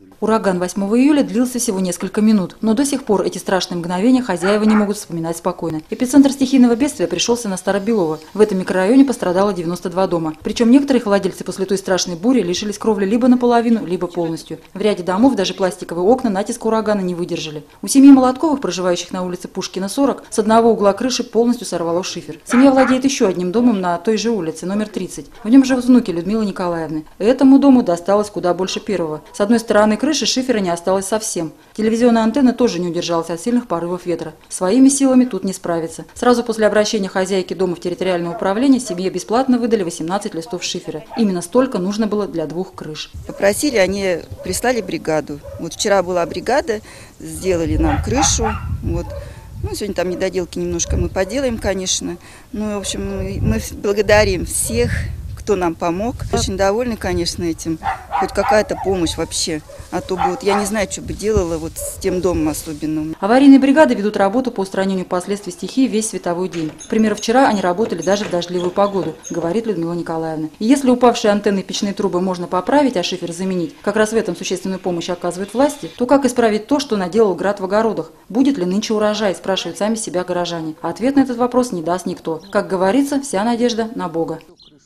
Ураган 8 июля длился всего несколько минут, но до сих пор эти страшные мгновения хозяева не могут вспоминать спокойно. Эпицентр стихийного бедствия пришелся на Старобелово. В этом микрорайоне пострадало 92 дома. Причем некоторые владельцы после той страшной бури лишились кровли либо наполовину, либо полностью. В ряде домов даже пластиковые окна натиска урагана не выдержали. У семьи Молотковых, проживающих на улице Пушкина, 40, с одного угла крыши полностью сорвало шифер. Семья владеет еще одним домом на той же улице, номер 30. В нем живут внуки Людмилы Николаевны. Этому дому досталось куда больше первого. С одной стороны крыши шифера не осталось совсем. Телевизионная антенна тоже не удержалась от сильных порывов ветра. Своими силами тут не справиться. Сразу после обращения хозяйки дома в территориальное управление семье бесплатно выдали 18 листов шифера. Именно столько нужно было для 2 крыш. Попросили, они прислали бригаду. Вот вчера была бригада, сделали нам крышу. Вот. Ну, сегодня там недоделки немножко мы поделаем, конечно. Ну, в общем, мы благодарим всех, кто нам помог. Очень довольны, конечно, этим. Хоть какая-то помощь вообще. А то бы вот я не знаю, что бы делала вот с тем домом особенно. Аварийные бригады ведут работу по устранению последствий стихии весь световой день. К примеру, вчера они работали даже в дождливую погоду, говорит Людмила Николаевна. И если упавшие антенны и печные трубы можно поправить, а шифер заменить, как раз в этом существенную помощь оказывают власти, то как исправить то, что наделал град в огородах? Будет ли нынче урожай, спрашивают сами себя горожане. А ответ на этот вопрос не даст никто. Как говорится, вся надежда на Бога.